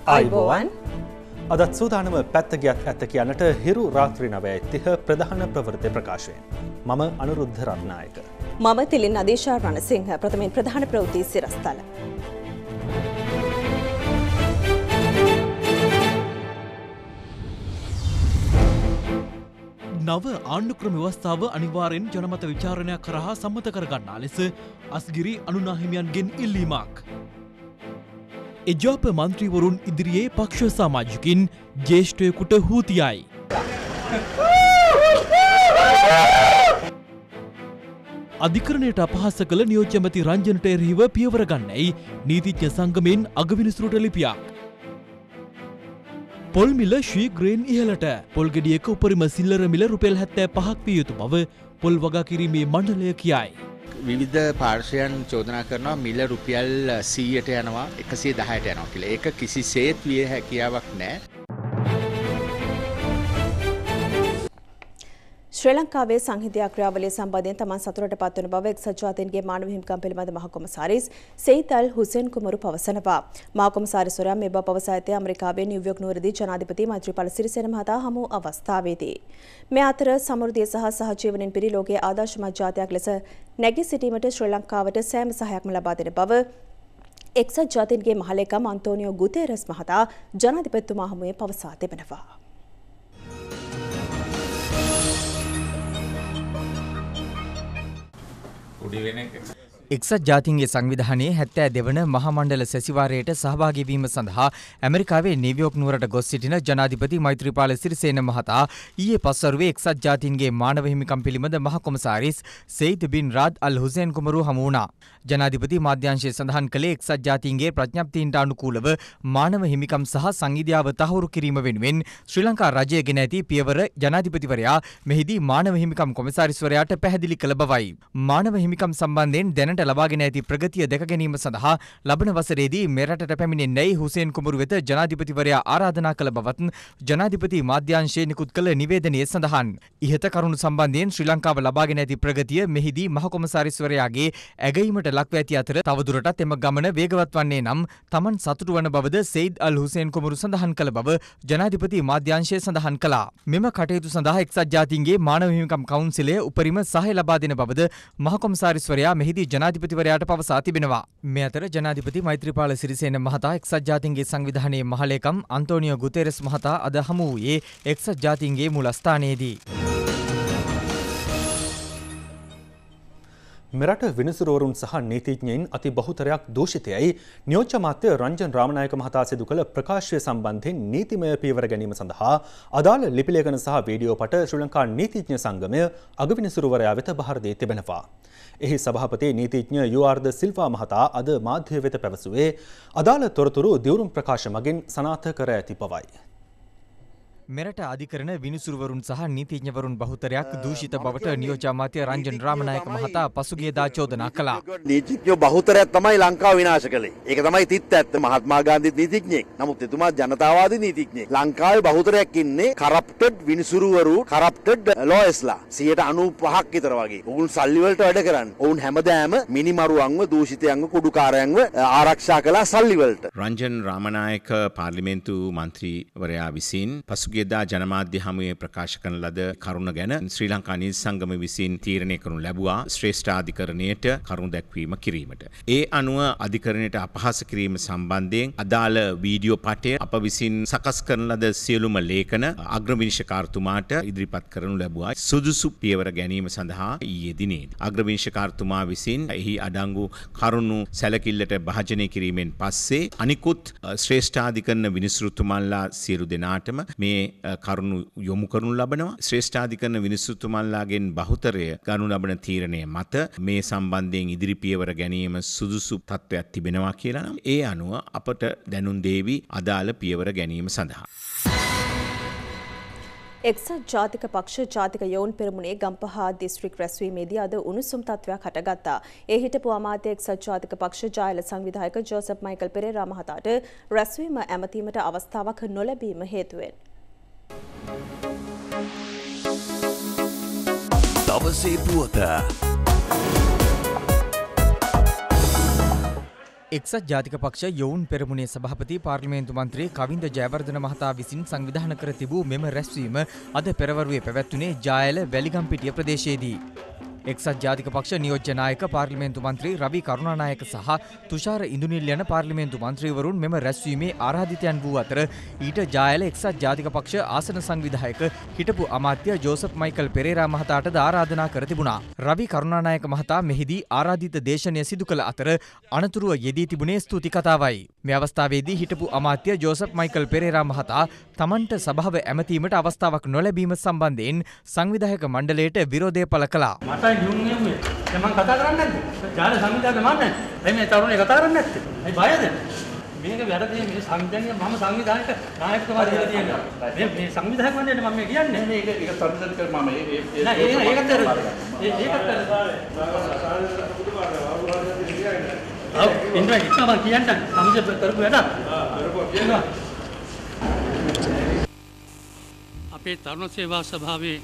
ආයුබෝවන් අදත් සූදානම පැත්තගියත් ඇත්ත කියන්නට හිරු රාත්‍රී 9:30 ප්‍රධාන ප්‍රවෘත්ති ප්‍රකාශයෙන් මම අනුරුද්ධ රත්නායක මම තිලින් අදීශා රණසිංහ ප්‍රථමයෙන් ප්‍රධාන ප්‍රවෘත්ති සිරස්තල නව ආණ්ඩුක්‍රම ව්‍යවස්ථාව අනිවාර්යෙන් ජනමත විචාරණය කරහා සම්මත කරගන්නා ලෙස අස්ගිරි අනුනාහිමියන්ගෙන් ඉල්ලීමක්. එජාප මන්ත්‍රීවරුන් ඉදිරියේ පක්ෂ සමාජිකින් ජ්‍යෙෂ්ඨයෙකුට හූතියයි. අධිකරණයට අපහාස කළ නියෝජ්‍ය ඇමති රංජනට එරෙහිව පියවර ගන්නයි නීතිඥ සංගමයෙන් අගවිනිසුරුට ලිපියක්. පොල් මිල ශීඝ්‍රයෙන් ඉහළට. පොල් ගෙඩියක උපරිම සිල්ලර මිල රුපියල් 75ක් විය යුතු බව පොල් වගා කිරීමේ මණ්ඩලය කියයි. විවිධ පාර්ශ්වයන් චෝදනා කරනවා මිල රුපියල් 100ට යනවා 110ට යනවා කියලා. ඒක කිසිසේත් විය හැකියාවක් නැහැ. ශ්‍රී ලංකාවේ සංහිඳියා ක්‍රියාවලිය සම්බන්ධයෙන් තමන් සතුටට පත්වන බව එක්සත් ජාතීන්ගේ මානව හිමිකම් පිළිබඳ මහ කොමසාරිස් සෙයිද් අල් හුසේන් කුමරු පවසනවා. මහ කොමසාරිස්වරයා මේ බව පවසා ඇත්තේ ඇමරිකාවේ නිව්යෝක් නුවරදී ජනාධිපති මෛත්‍රීපාල සිරිසේන මහතා හමු අවස්ථාවේදී. මේ අතර සමෘද්ධිය සහ සහජීවනයෙන් පිරි ලෝකයේ ආදර්ශමත් ජාතියක් ලෙස නැගී සිටීමට ශ්‍රී ලංකාවට සෑම සහයක්ම ලබා දෙන බව එක්සත් ජාතීන්ගේ මහලේකම් අන්තෝනියෝ ගුතේරස් මහතා ජනාධිපතිතුමා හමුවේ පවසා තිබෙනවා. එක්සත් ජාතීන්ගේ සංවිධානයේ 72 වන මහා මණ්ඩල සැසිවාරයට සහභාගී වීම සඳහා ඇමරිකාවේ නිව්යෝක් නුවරට ගොස් සිටින ජනාධිපති මෛත්‍රීපාල සිරිසේන මහතා ඊයේ පස්වරුවේ එක්සත් ජාතීන්ගේ මානව හිමිකම් පිළිබඳ මහ කොමසාරිස් සෙයිද් බින් රාද් අල් හුසේන් කුමරු හමු වුණා. ජනාධිපති මාධ්‍යංශය සඳහන් කළේ එක්සත් ජාතීන්ගේ ප්‍රඥප්තීන්ට අනුකූලව මානව හිමිකම් සහ සංවිධාව තහවුරු කිරීම වෙනුවෙන් ශ්‍රී ලංකා රජය ගෙන ඇති පියවර ජනාධිපතිවරයා මෙහිදී මානව හිමිකම් කොමසාරිස්වරයාට පැහැදිලි කළ බවයි. මානව හිමිකම් සම්බන්ධයෙන් දැනට ලබාගෙන ඇති ප්‍රගතිය දැක ගැනීම සඳහා ලබන වසරේදී මෙරටට පැමිණෙන්නයි හුසේන් කුමරු වෙත ජනාධිපතිවරයා ආරාධනා කළ බවත් ජනාධිපති මාධ්‍යංශයේ නිකුත් කළ නිවේදනයේ සඳහන්. ඉහත කරුණු සම්බන්ධයෙන් ශ්‍රී ලංකාව ලබාගෙන ඇති ප්‍රගතිය මෙහිදී මහ කොමසාරිස්වරයාගේ ඇගයීමට ලක්ව ඇති අතර තවදුරටත් එම ගමන වේගවත් වන්නේ නම් තමන් සතුටු වන බවද සෙයිද් අල් හුසේන් කුමරු සඳහන් කළ බව ජනාධිපති මාධ්‍යංශය සඳහන් කළා. මෙම කටයුතු සඳහා එක්සත් ජාතීන්ගේ මානව හිමිකම් කවුන්සිලය උපරිම සහාය ලබා දෙන බවද මහ කොමසාරිස්වරයා මෙහිදී ජනාධිපතිවරයාට පවසා තිබෙනවා. මේ අතර ජනාධිපති මෛත්‍රීපාල සිරිසේන මහතා එක්සත් ජාතීන්ගේ සංවිධානයේ මහලේකම් අන්තෝනියෝ ගුතේරස් මහතා අද හමු වූයේ එක්සත් ජාතීන්ගේ මූලස්ථානයේදී. මෙරට විනිසුරුවරුන් සහ නීතිඥයින් අති බහුතරයක් දූෂිතයයි නියෝජ්‍ය අමාත්‍ය රංජන් රාමනායක මහතා සිදු කළ ප්‍රකාශය සම්බන්ධයෙන් නීතිමය පියවර ගැනීම සඳහා අදාළ ලිපිලේඛන සහ වීඩියෝ පට ශ්‍රී ලංකා නීතිඥ සංගමය අගවිනිසුරුවරයා වෙත බහර දී තිබෙනවා. එහි සභාපති නීතිඥ යුආර් ද සිල්වා මහතා අද මාධ්‍ය වෙත පැවසුවේ අදාළ තොරතුරු දියුරුම් ප්‍රකාශ මගින් සනාථ කර ඇති බවයි. මෙරට අධිකරණ විනිසුරුවරුන් සහ නීතිඥවරුන් බහුතරයක් දූෂිත බවට නියෝජ්‍ය අමාත්‍ය රංජන් රාමනායක මහතා පසුගියදා චෝදනා කළා. නීතිඥයෝ බහුතරයක් තමයි ලංකාව විනාශ කළේ. ඒක තමයි තිත්ත ඇත්ත. මහත්මා ගාන්ධි නීතිඥයෙක්. නමුත් එතුමා ජනතාවාදී නීතිඥයෙක්. ලංකාවේ බහුතරයක් ඉන්නේ කරප්ටඩ් විනිසුරුවරු, කරප්ටඩ් ලෝයර්ස්ලා. 95ක් විතර වගේ. උන් සල්ලි වලට වැඩ කරන්නේ. ඔවුන් හැමදාම මිනිමරුවන්ව, දූෂිතයන්ව, කුඩුකාරයන්ව ආරක්ෂා කළා සල්ලි වලට. රංජන් රාමනායක පාර්ලිමේන්තු මන්ත්‍රීවරයා විසින් ගෙදා ජනමාධ්‍ය හමුවේ ප්‍රකාශ කරන ලද කරුණ ගැන ශ්‍රී ලංකා නීති සංගම විසින් තීරණය කරනු ලැබුවා ශ්‍රේෂ්ඨ අධිකරණයට කරුණු දැක්වීම කිරීමට. ඒ අනුව අධිකරණයට අපහාස කිරීම සම්බන්ධයෙන් අදාළ වීඩියෝ පටය අප විසින් සකස් කරන ලද සියලුම ලේඛන අග්‍රවිනිශ්චකාරතුමාට ඉදිරිපත් කරනු ලැබුවා සුදුසු පියවර ගැනීම සඳහා ඊයේ දිනේදී. අග්‍රවිනිශ්චකාරතුමා විසින් එහි අඩංගු කරුණු සැලකිල්ලට භාජනය කිරීමෙන් පස්සේ අනිකුත් ශ්‍රේෂ්ඨාධිකරණ විනිසුරුතුමන්ලා සියලු දෙනාටම මේ කරුණු යොමු කරනු ලබනවා. ශ්‍රේෂ්ඨාධිකරණ විනිසුරුතුමන්ලාගෙන් බහුතරය ගනු ලබන තීරණය මත මේ සම්බන්ධයෙන් ඉදිරි පියවර ගැනීම සුදුසු තත්ත්වයක් තිබෙනවා කියලා නම් ඒ අනුව අපට දැනුම් දේවි අදාළ පියවර ගැනීම සඳහා. එක්සත් ජාතික පක්ෂ ජාතික යොවුන් පෙරමුණේ ගම්පහ දිස්ත්‍රික් රැස්වීමේදී අද උණුසුම් තත්ත්වයක් හටගත්තා. ඒ හිටපු අමාත්‍ය එක්සත් ජාතික පක්ෂ ජායල සංවිධායක ජෝසප් මයිකල් පෙරේරා මහතාට රැස්වීම ඇමතීමට අවස්ථාවක් නොලැබීම හේතුවෙන් දවසේ පුවත එක්සත් ජාතික පක්ෂ යොවුන් පෙරමුණේ සභාපති පාර්ලිමේන්තු මන්ත්‍රී කවින්ද ජයවර්ධන මහතා විසින් සංවිධානය කර තිබූ මෙම රැස්වීම අද පෙරවරුවේ පැවැත්වුණේ ජායල වැලිගම්පිටිය ප්‍රදේශයේදී. එක්සත් ජාතික පක්ෂ නියෝජ්‍ය නායක පාර්ලිමේන්තු මන්ත්‍රී රවි කරුණානායක සහ තුෂාර ඉඳුනිල් යන පාර්ලිමේන්තු මන්ත්‍රීවරුන් මෙම රැස්වීමේ ආරාධිතයන් වූ අතර ඊට ජායල එක්සත් ජාතික පක්ෂ ආසන සංවිධායක හිටපු අමාත්‍ය ජෝසප් මයිකල් පෙරේරා මහතාටද ආරාධනා කර තිබුණා. රවි කරුණානායක මහතා මෙහිදී ආරාධිත දේශනය සිදු කළ අතර අනතුරුව යෙදී තිබුණේ ස්තුති කතාවයි. මේ අවස්ථාවේදී හිටපු අමාත්‍ය ජෝසප් මයිකල් පෙරේරා මහතා තමන්ට සභාව ඇමතීමට අවස්ථාවක් නොලැබීම සම්බන්ධයෙන් සංවිධායක මණ්ඩලයට විරෝධය පළ කළා. යුන්නේ දැන් මම කතා කරන්නේ නැද්ද? ජාල සංවිධායක මම නැහැ. එයි මේ තරුණේ කතා කරන්නේ නැත්තේ. එයි බයද? මේක වැරදි මේ සංවිධානය මම සංවිධායක නායකතුමා දීලා තියෙනවා. මේ සංවිධායක වන්නේට මම මේ කියන්නේ. මේක සංවිධානය කර මම නෑ ඒකත් ඔව් ඉන්ද්‍රා ඉක්ම මම කියන්න සමජ කරපු වැඩක්. අපේ තරුණ සේවා සභාවේ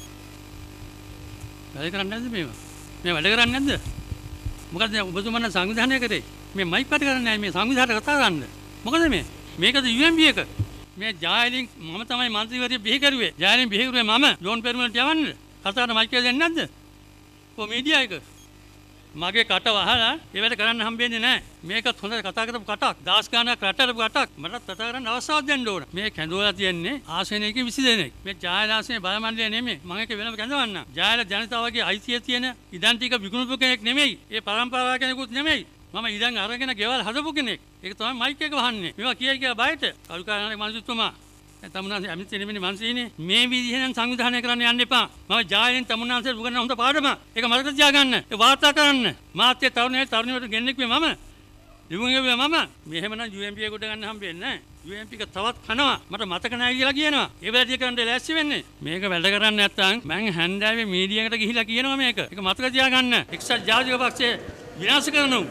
වැඩ කරන්නේ නැද්ද මේවා? මේ වැඩ කරන්නේ නැද්ද? මොකද ඔබතුමා සංවිධානය කරේ. මේ මයික් පැට කරන්නේ නැහැ මේ සංවිධානයට කතා කරන්න. මොකද මේ? මේකද UMP එක. මේ ජායලින් මම තමයි മന്ത്രിවරිය බිහි කරුවේ. ජායලින් බිහි කරුවේ මම ජෝන් පෙරමුණට යවන්න. කතාවට මයික් එක දෙන්නේ නැද්ද? කො මීඩියා එක. මගේ කට වහලා ඒ වැඩ කරන්න හම්බෙන්නේ නැහැ. මේකත් හොඳ කතා කරපු කටක්. දාස් ගානක් රටරපු කටක්. මටත් කතා කරන්න අවස්ථාවක් දෙන්න ඕන. මේ කැඳවලා තියන්නේ ආසනයක 20 දෙනෙක්. මේ ජායල ආසනේ බලමණ්ඩලය නෙමෙයි. මම එක වෙනම කැඳවන්න. ජායල ජනතාවගේ අයිතිය තියෙන ඉඩම් ටික විකුණුපු කෙනෙක් නෙමෙයි. ඒ පරම්පරාව කෙනෙකුත් නෙමෙයි. මම ඉඩම් අරගෙන ගෙවල් හදපු කෙනෙක්. ඒක තමයි මයික් එක වහන්නේ. මේවා කියයි කියලා බයට. කල්කාරණේ මනසුතුමා තමුන්නාන්සේ ඇමිති නෙමෙයි මන්ත්‍රීනේ මේ විදිහෙන් සංවිධානය කරන්න යන්න එපා. මම ජායලෙන් තමුන්නාන්සේ උගන්න හොඳ පාඩම. ඒක මතක තියාගන්න. ඒ වාර්තා කරන්න. මාත්‍ය තරුණියට ගෙන්නෙක් මම. ලිවුගේ මම මෙහෙමනම් UMP එකට ගන්න හම්බෙන්නේ නැහැ. UMP එක තවත් කනවා. මට මතක නැහැ කියලා කියනවා. ඒ වැඩේ කරන්න ලෑස්ති වෙන්නේ. මේක වැඩ කරන්නේ නැත්නම් මං හැන්දෑවේ මීඩියාකට ගිහිලා කියනවා මේක. ඒක මතක තියාගන්න. එක්සත් ජාතික පක්ෂය විනාශ කරනවා.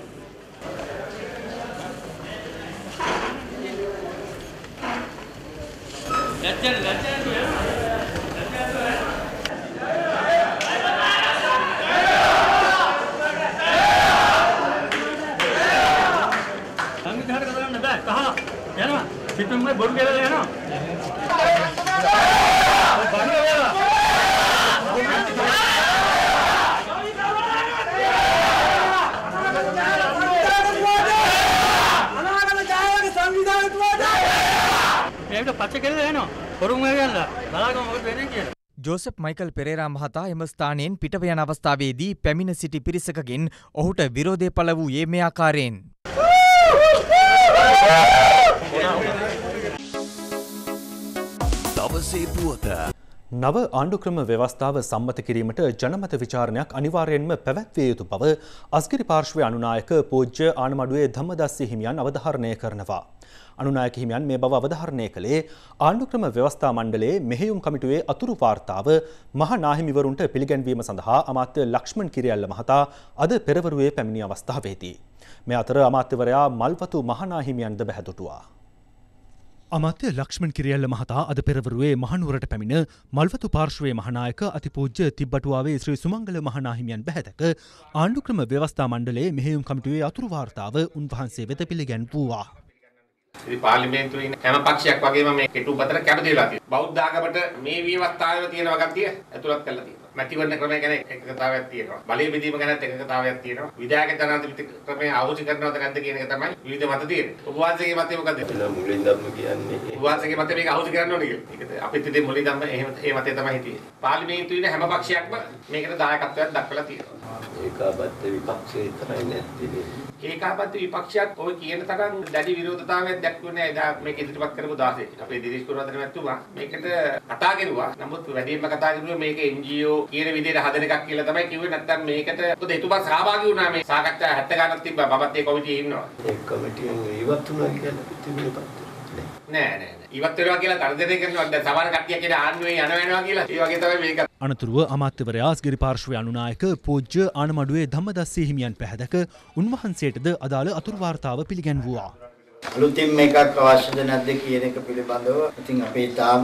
සිතුම්මේ බොරු කියලා යනවා. මේකට පච්ච කියලා යනවා. බොරුම කියලා. බලාගමු මොකද වෙන්නේ කියලා. ජෝසප් මයිකල් පෙරේරා මහතා එම ස්ථානයෙන් පිටව යන අවස්ථාවේදී පැමිණ සිටි පිරිසකගෙන් ඔහුට විරෝධය පළ වූයේ මේ ආකාරයෙන්. නව ආණ්ඩුක්‍රම ව්‍යවස්ථාව සම්මත කිරීමට ජනමත විචාරණයක් අනිවාර්යෙන්ම පැවැත්විය යුතු බව අස්ගිරි පාර්ශ්වයේ අනුනායක පූජ්‍ය ආනමඩුවේ ධම්මදස්සි හිමියන් අවධාරණය කරනවා. අනුනායක හිමියන් මේ බව අවධාරණය කළේ ආණ්ඩුක්‍රම ව්‍යවස්ථා මණ්ඩලයේ මෙහෙයුම් කමිටුවේ අතුරු වාර්තාව මහා නාහිමිවරුන්ට පිළිගැන්වීම සඳහා අමාත්‍ය ලක්ෂ්මන් කිරියල්ල මහතා අද පෙරවරුවේ පැමිණි අවස්ථාවේදී මේ අතර අමාත්‍යවරයා මල්වතු මහා නාහිමියන්ද බැහැදුටුවා. අමාත්‍ය ලක්ෂ්මන් කිරියල්ල මහතා අද පෙරවරුවේ මහනුවරට පැමිණ මල්වතු පාර්ශ්වයේ මහානායක අතිපූජ්‍ය තිබ්බටුවාවේ ශ්‍රී සුමංගල මහානාහිමියන් බැහැදක ආණ්ඩුක්‍රම ව්‍යවස්ථා මණ්ඩලයේ මෙහෙයුම් කමිටුවේ අතුරු වාර්තාව උන්වහන්සේ වෙත පිළිගැන්වුවා. ඉතින් පාර්ලිමේන්තුවේ ඉන්න හැම පක්ෂයක් වගේම මේ කෙටුපතට කැමති වෙලා තියෙනවා. බෞද්ධ ආගමට මේ ව්‍යවස්ථාවේ තියෙන වගතිය ඇතුළත් කරලා තියෙනවා. මැතිවරණ ක්‍රමය ගැන එකකතාවයක් තියෙනවා. බලය බෙදීම ගැනත් එකකතාවයක් තියෙනවා. විධායක ජනාධිපති ක්‍රමය අහෝසි කරනවද නැද්ද කියන එක තමයි විවිධ මත තියෙන්නේ. ඔබ වහන්සේගේ මතය මොකද? මුලින්දම කියන්නේ ඔබ වහන්සේගේ මතය මේක අහෝසි කරන්න ඕනේ කියලා. ඒක අපිත් ඉතින් මුලින්දම ඒ මතය තමයි හිටියේ. පාර්ලිමේන්තුවේ ඉන්න හැම පක්ෂයක්ම මේකට දායකත්වයක් දක්වලා තියෙනවා. ඒකාබද්ධ විපක්ෂය තමයි නැත්තේ. ඒකාබද්ධ විපක්ෂයත් ඔය කියන තරම් දැඩි විරෝධතාවයක් දක්වන්නේ එදා මේක ඉදිරිපත් කරපු 16 අපේ දිනේෂ් කුරුවන්දන මැතිතුමා මේකට කතා කරුවා. නමුත් වැඩිම කතා කරුවේ මේක NGO කියන විදිහට හදන එකක් කියලා තමයි කිව්වේ. නැත්තම් මේකට මොකද එතුමා සහභාගී වුණා මේ සාකච්ඡා 70 ගණන් තිබ්බා. මමත් ඒ කොමිටියේ ඉන්නවා. ඒ කොමිටියෙන් ඉවත් වුණා කියලා තිබුණේ නෑ. ඉවත් වෙනවා කියලා තරදෙනේ කරනවා. දැන් සමහර කට්ටිය කියන ආන්නුවේ යනවා කියලා. ඒ වගේ තමයි මේක. අනතුරුව අමාත්‍යවරයා අස්ගිරි පාර්ශ්වයේ අනුනායක පූජ්‍ය ආනමඩුවේ ධම්මදස්සි හිමියන් පැහැදක උන්වහන්සේටද අදාළ අතුරු වාර්තාව පිළිගැන්වුවා. අලුතින් මේකක් අවශ්‍යද නැද්ද කියන එක පිළිබඳව ඉතින් අපේ තාම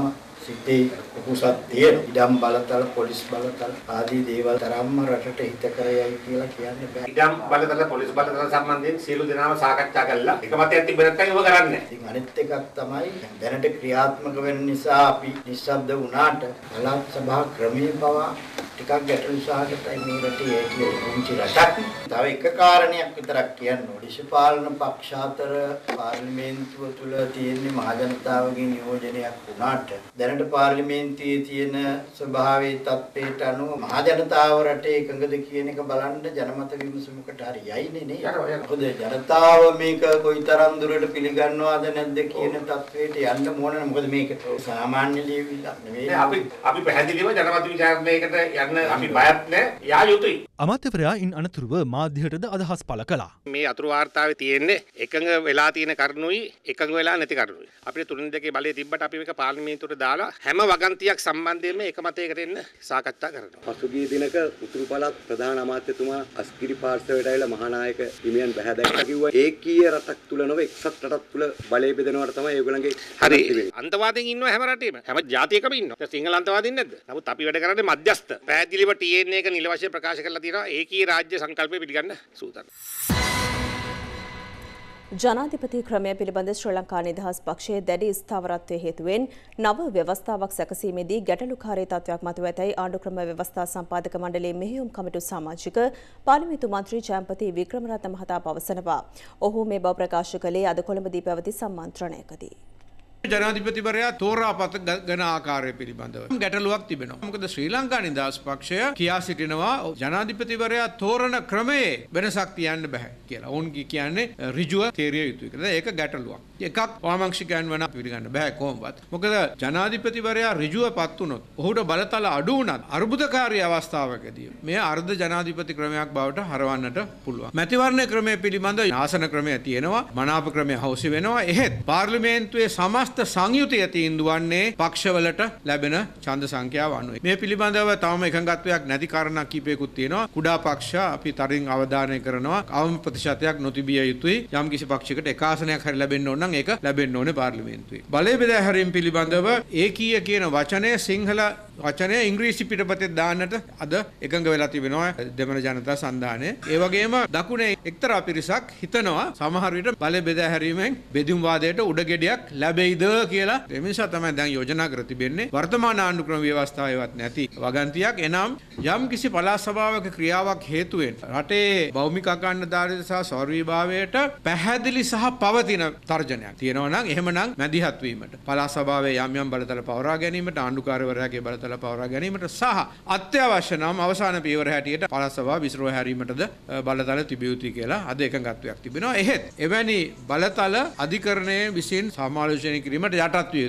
සිටි කුකුසක් තියෙන ඉඩම් බලතල පොලිස් බලතල ආදී දේවල් තරම්ම රටට හිත කරයයි කියලා කියන්න බෑ. ඉඩම් බලතල පොලිස් බලතල සම්බන්ධයෙන් සියලු දෙනාම සාකච්ඡා කළා. එකමතයක් තිබ්බ නැත්නම් ඒක කරන්නේ. ඉතින් අනිත් එකක් තමයි දැනට ක්‍රියාත්මක වෙන නිසා අපි නිශ්ශබ්ද වුණාට පළාත් සභා ක්‍රමයේ පවා ටිකක් ගැටලු සහගතයි මේ රටේ ඒකේ පුංචි රටක්. තව එක කාරණයක් විතරක් කියන්න ඕනේ. දේශපාලන පක්ෂ අතර පාර්ලිමේන්තුව තුල තියෙන මහජනතාවගේ නියෝජනයක් වුණාට දැනට පාර්ලිමේන්තුවේ තියෙන ස්වභාවයේ තත්ත්වයට අනුව මහජනතාව රටේ එකඟද කියන එක බලන්න ජනමත විමසුමකට හරි යයිනේ නේ. මොකද ජනතාව මේක කොයිතරම් දුරට පිළිගන්නවද නැද්ද කියන තත්ත්වයට යන්න ඕන. මොකද මේක සාමාන්‍ය ලියවිල්ලක් නෙවෙයි. අපි පැහැදිලිව ජනමත විචාරණයකට යන්න අපි බයත් නැහැ. යා යුතුයි. අමාත්‍යවරයා ඉන් අනතුරුව මාධ්‍යයටද අදහස් පළ කළා. මේ අතුරු වාර්තාවේ තියෙන්නේ එකඟ වෙලා තියෙන කරුණුයි එකඟ වෙලා නැති කරුණුයි. අපිට තුන දෙකේ බලය තිබ්බට අපි මේක පාර්ලිමේන්තුවට දාලා හැම වගන්තියක් සම්බන්ධයෙන්ම එකමතයකට එන්න සාකච්ඡා කරනවා. පසුගිය දිනක උතුරු පළාත් ප්‍රධාන අමාත්‍යතුමා අස්ගිරි පාර්ශවයට ඇවිල්ලා මහානායක හිමියන් බැහැ දැක්කා කිව්වා. ඒකීය රටක් තුල නොවේ එක්සත් රටක් තුල බලය බෙදනවට තමයි ඒගොල්ලන්ගේ හරි අන්තවාදීන් ඉන්නවා හැම රටේම. හැම ජාතියකම ඉන්නවා. සිංහල අන්තවාදීන් නැද්ද? නමුත් අපි වැඩ කරන්නේ මධ්‍යස්ථ. පැහැදිලිව TN එක නිල වශයෙන් ප්‍රකාශ කරලා තියෙනවා. ඒකීය රාජ්‍ය සංකල්පය පිළිගන්න සූදානම්. ජනාධිපති ක්‍රමය පිළිබඳ ශ්‍රී ලංකා නිදහස් පක්ෂයේ දැඩි ස්ථාවරත්වයේ හේතුවෙන් නව ව්‍යවස්ථාවක් සැකසීමේදී ගැටලුකාරී තත්ත්වයක් මතුව ඇතැයි ආණ්ඩුක්‍රම ව්‍යවස්ථා සම්පාදක මණ්ඩලයේ මෙහෙයුම් කමිටු සමාජික පාර්ලිමේන්තු මන්ත්‍රී ජයම්පති වික්‍රමරත්න මහතා පවසනවා. ඔහු මේ බව ප්‍රකාශ කළේ අද කොළඹදී පැවති සම්මන්ත්‍රණයකදී. ජනාධිපතිවරයා තෝරාපත ගන ආකාරය පිළිබඳව ගැටලුවක් තිබෙනවා. මොකද ශ්‍රී ලංකා නිදහස් පක්ෂය කියා සිටිනවා ජනාධිපතිවරයා තෝරන ක්‍රමයේ වෙනසක් තියන්න බෑ කියලා. ඔවුන් කියන්නේ ඍජුව තේරිය යුතුයි කියලා. ඒක ගැටලුවක්. එකක් වාමංශිකයන් වන පිළිගන්න බෑ කොහොමවත්. මොකද ජනාධිපතිවරයා ඍජුවපත් වුණොත් ඔහුට බලතල අඩු වුණත් අර්බුදකාරී අවස්ථාවකදී මේ අර්ධ ජනාධිපති ක්‍රමයක් බවට හරවන්නට පුළුවන්. මැතිවරණ ක්‍රමය පිළිබඳ ආසන ක්‍රමය තියෙනවා. මනාප ක්‍රමය හවුසි වෙනවා. එහෙත් පාර්ලිමේන්තුවේ සමස්ත සංයුතිය තීන්දුවන්නේ පක්ෂවලට ලැබෙන ඡන්ද සංඛ්‍යාව අනුවයි. මේ පිළිබඳව තවම එකඟත්වයක් නැති කාරණා කීපයකුත් තියෙනවා. කුඩා පක්ෂ අපි තරින් අවධානය කරනවා. අවම ප්‍රතිශතයක් නොතිබිය යුතුයි. යම් කිසි පක්ෂයකට එක ආසනයක් හරි ලැබෙන්න ඕන නම් ඒක ලැබෙන්න ඕනේ පාර්ලිමේන්තුවේ. බලය බෙදා හැරීම පිළිබඳව ඒකීය කියන වචනය සිංහල වචනය ඉංග්‍රීසි පිටපතේ දාන්නට අද එකඟ වෙලා තිබෙනවා දෙමළ ජනතා සන්ධානය. ඒ වගේම දකුණේ එක්තරා පිරිසක් හිතනවා සමහර විට බලය බෙදා හැරීමෙන් බෙදුම් වාදයට උඩගෙඩියක් ලැබෙයිද කියලා. ඒ නිසා තමයි දැන් යෝජනා කර තිබෙන්නේ. වර්තමාන ආණ්ඩුක්‍රම ව්‍යවස්ථාවේවත් නැති වගන්තියක්. එනම් යම් කිසි පළාත් සභාවක ක්‍රියාවක් හේතුවෙන් රටේ භෞමික අඛණ්ඩතාවයට සහ ස්වර්වීභාවයට පැහැදිලි සහ පවතින තර්ජනයක් තියෙනවා නම් එහෙමනම් මැදිහත් වීමට පළාත් සභාවේ යම් යම් බලතල පවරා ගැනීමට ආණ්ඩුකාරවරයාගේ බලතල පවරා ගැනීමට සහ අත්‍යවශ්‍ය නම් අවසාන පියවර හැටියට පළාත් සභාව විසිරුව හැරීමටද බලතල තිබිය යුතුයි කියලා අද එකඟත්වයක් තිබෙනවා. එහෙත් එවැනි බලතල අධිකරණයේ විසින් සමාලෝචනය කිරීමට යටත් විය.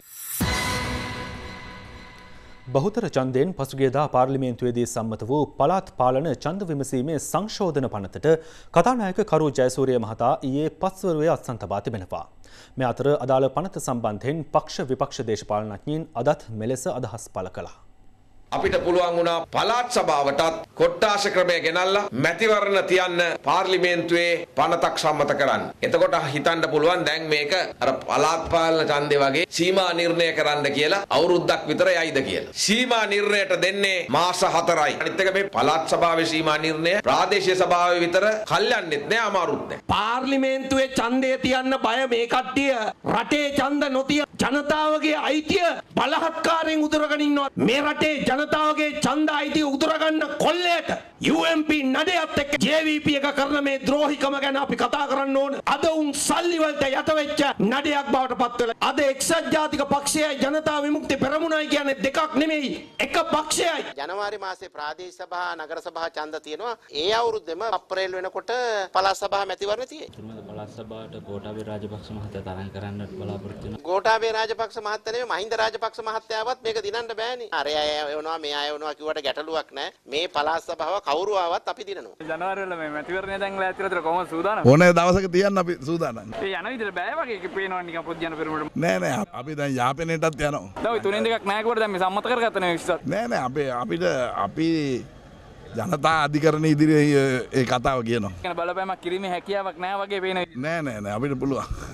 බහුතර ඡන්දයෙන් පසුගියදා පාර්ලිමේන්තුවේදී සම්මත වූ පළාත් පාලන ඡන්ද විමසීමේ සංශෝධන පනතට කතානායක කරු ජයසූරිය මහතා ඊයේ පස්වරුවේ අත්සන් තබා තිබෙනවා. මේ අතර අදාළ පනත සම්බන්ධයෙන් පක්ෂ විපක්ෂ දේශපාලනඥයින් අදත් මෙලෙස අදහස් පළ කළා. අපිට පුළුවන් වුණා පළාත් සභාවටත් කොට්ටාශ ක්‍රමය ගෙනල්ලා මැතිවරණ තියන්න පාර්ලිමේන්තුවේ පනතක් සම්මත කරන්න. එතකොට හිතන්න පුළුවන් දැන් මේක අර පළාත් පාලන ඡන්දේ වගේ සීමා නිර්ණය කරන්න කියලා අවුරුද්දක් විතර යයිද කියලා. සීමා නිර්ණයට දෙන්නේ මාස 4යි. අනිත් එක මේ පළාත් සභාවේ සීමා නිර්ණය ප්‍රාදේශීය සභාවේ විතර කල්යන්නෙත් නෑ අමාරුත් නෑ. පාර්ලිමේන්තුවේ ඡන්දය තියන්න බය මේ කට්ටිය රටේ ඡන්ද නොතිය ජනතාවගේ අයිතිය බලහත්කාරයෙන් උදුරගෙන ඉන්නවා. මේ රටේ ජනතාවගේ ඡන්ද අයිතිය උදුරගන්න කොල්ලයට UMP නඩයත් එක්ක JVP එක කරන මේ ද්‍රෝහිකම ගැන අපි කතා කරන්න ඕන. අද උන් සල්ලි වලට යට වෙච්ච නඩයක් බවට පත් වෙලා. අද එක්සත් ජාතික පක්ෂයයි ජනතා විමුක්ති පෙරමුණයි කියන්නේ දෙකක් නෙමෙයි එක පක්ෂයයි. ජනවාරි මාසේ ප්‍රාදේශ සභා නගර සභා ඡන්ද තියෙනවා. ඒ අවුරුද්දෙම අප්‍රේල් වෙනකොට පළාත් සභා මැතිවරණ තියෙයි. පළාත් සභාවට ගෝඨාභය රාජපක්ෂ මහතා තරඟ කරන්න බලාපොරොත්තු වෙනවා. ගෝඨාභය රාජපක්ෂ මහත්තයා නෙමෙයි මහින්ද රාජපක්ෂ මහත්තයාවත් මේක දිනන්න බෑනේ. අර අය වෙනවා මේ අය වෙනවා කිව්වට ගැටලුවක් නැහැ. මේ පළාත් සභාව කවුරු ආවත් අපි දිනනවා. ජනවාරි වල මේ මැතිවරණය දැන් ඇතුළත කොහොමද සූදානම්? ඕනේ දවසක තියන්න අපි සූදානම්. ඒ යන විදිහට බෑ වගේ පේනවා නිකන් පොත් ජන පෙරමුණට. නෑ නෑ අපි දැන් යාපනයටත් යනවා. දැන් තුනෙන් දෙකක් නැහැ කිව්වට දැන් මේ සම්මත කරගත්තනේ විශ්සත්. නෑ නෑ අපි ජනතා අධිකරණ ඉදිරියේ ඒ කතාව කියනවා. බලපෑමක් කිරීමේ හැකියාවක් නැහැ වගේ පේනවා. නෑ අපිට පුළුවන්.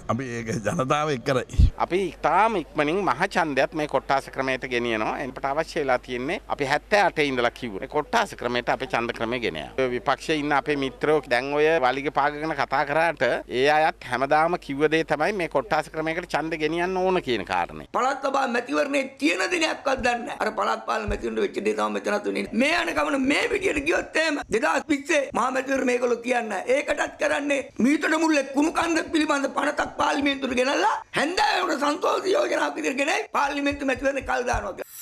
අපි ඒක ජනතාව එක් කරයි. අපි ඉතාම ඉක්මනින් මහ ඡන්දයත් මේ කොට්ටාස ක්‍රමයට ගෙනියනවා. එනපට අවශ්‍ය වෙලා තියෙන්නේ අපි 78 ඉඳලා කිව්වේ. මේ කොට්ටාස ක්‍රමයට අපේ ඡන්ද ක්‍රමය ගෙන යනවා. විපක්ෂයේ ඉන්න අපේ මිත්‍රෝ දැන් ඔය වලිග පාගගෙන කතා කරාට ඒ අයත් හැමදාම කිව්ව දේ තමයි මේ කොට්ටාස ක්‍රමයකට ඡන්ද ගෙනියන්න ඕන කියන කාරණේ. පළාත් සභා මැතිවරණේ තියෙන දිනයක්වත් දන්නේ නැහැ. අර පළාත් පාලන මැතිවරණ වෙච්ච දේ තමයි මෙතනත් උනේ. මේ යන ගමන මේ විදියට ගියොත් එහෙම 2020 මහා මැතිවරණ මේගොල්ලෝ කියන්නේ ඒකටත් කරන්නේ මීටර මුල්ලේ කුණු කන්ද පිළිබඳ පනතක් පාර්ලිමේන්තුවට ගෙනල්ලා හැන්දෑවට සන්තෝෂ යෝජනාවක් විදිහට ගෙනයි පාර්ලිමේන්තු මැතිවරණ කල් දානවා කියලා.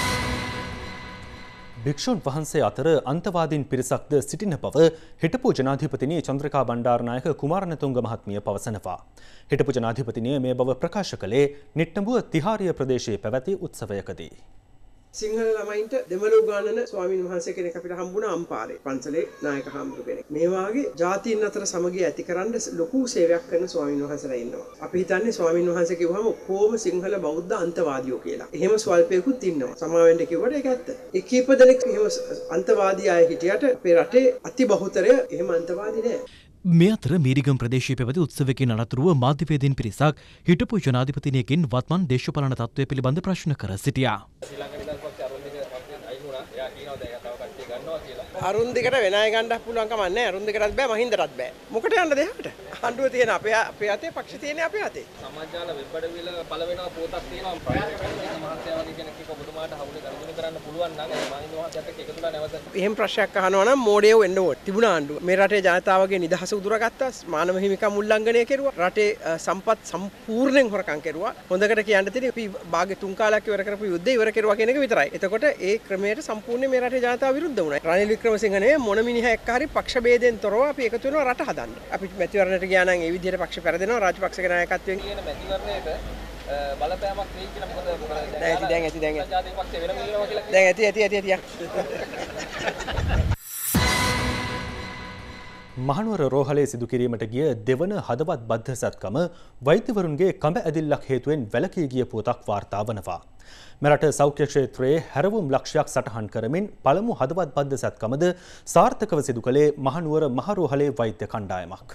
භික්ෂුන් වහන්සේ අතර අන්තවාදීන් පිරිසක්ද සිටින බව හිටපු ජනාධිපතිනි චන්ද්‍රිකා බණ්ඩාරනායක කුමාරනතුංග මහත්මිය පවසනවා. හිටපු ජනාධිපතිනිය මේ බව ප්‍රකාශ කළේ නිට්ටඹුව තිහාරිය ප්‍රදේශයේ පැවති උත්සවයකදී. සිංහල ළමයින්ට දෙමළ උගන්වන ස්වාමීන් වහන්සේ කෙනෙක් අපිට හම්බුණා අම්පාරේ පන්සලේ නායක හාමුදුරු කෙනෙක්. මේ වාගේ ජාතීන් අතර සමගිය ඇතිකරන්න ලොකු සේවයක් කරන ස්වාමීන් වහන්සේලා ඉන්නවා. අපි හිතන්නේ ස්වාමීන් වහන්සේ කිව්වම කොහොම සිංහල බෞද්ධ අන්තවාදියෝ කියලා. එහෙම ස්වල්පයකුත් ඉන්නවා. සමාවෙන්න කිව්වට ඒක ඇත්ත. ඒ කීප දෙනෙක් එහෙම අන්තවාදී අය හිටියට අපේ රටේ අති බහුතරය එහෙම අන්තවාදී නෑ. මේ අතර මීරිගම් ප්‍රදේශයේ පැවති උත්සවයකින් අනතුරුව මාධ්‍යවේදීන් පිරිසක් හිටපු ජනාධිපතිනියකින් වත්මන් දේශපාලන තත්ත්වය පිළිබඳ ප්‍රශ්න කර සිටියා. අරුන්දිකට වෙන අය ගන්නත් පුළුවන් කමක් නැහැ. අරුන්දිකටත් බෑ මහින්දටත් බෑ. මොකට යන්නද එහාට? ආණ්ඩුව තියෙන අපේ අතේ පක්ෂ තියෙන අපේ අතේ. සමාජාල වෙබ් අඩවිවල පළ වෙනවා පොතක් තියෙනවා. මහත්තයා වගේ කෙනෙක් එක්ක ඔබතුමාට හවුලේ ගනුදෙනු කරන්න පුළුවන් නම් මහින්ද මහත්තයාත් එක්ක එකතුලා නැවත. එහෙම ප්‍රශ්නයක් අහනවා නම් මෝඩයෝ වෙන්න ඕනේ. තිබුණා ආණ්ඩුව. මේ රටේ ජනතාවගේ නිදහස උදුරගත්තා. මානව හිමිකම් උල්ලංඝනය කෙරුවා. රටේ සම්පත් සම්පූර්ණයෙන් හොරකම් කෙරුවා. හොඳකට කියන්න තියෙන්නේ අපි භාගේ 3 කාලයක් ඉවර කරපු යුද්ධය ඉවර කෙරුවා කියන එක විතරයි. එතකොට ඒ ක්‍රමයට සම්පූර්ණයෙන් මේ රටේ ජනතාව විරුද්ධ වුණා. රනිල් වික්‍රමසිංහ නෙවෙයි මොන මිනිහා එක්ක හරි පක්ෂ ભેදෙන් තොරව අපි එකතු වෙනවා රට හදන්න. අපි මැතිවරණයට ගියා නම් ඒ විදිහට පක්ෂ පෙරදෙනවා රාජපක්ෂගේ නායකත්වයෙන්. කියන මැතිවරණයට බලපෑමක් වෙයි කියලා මොකද දැන් ඇති ජාතික පක්ෂ වෙනම ඉන්නවා කියලා. දැන් ඇති. මහනුවර රෝහලේ සිදු කිරීමට ගිය දෙවන හදවත් බද්ධ සත්කම වෛද්‍යවරුන්ගේ කඹ ඇදිල්ලක් හේතුවෙන් වැළකී ගිය පුවතක් වාර්තා වනවා. මෙරට සෞඛ්‍ය ක්ෂේත්‍රයේ හැරවුම් ලක්ෂයක් සටහන් කරමින් පළමු හදවත් බද්ධ සත්කමද සාර්ථකව සිදු කළේ මහනුවර මහරෝහලේ වෛද්‍ය කණ්ඩායමක්.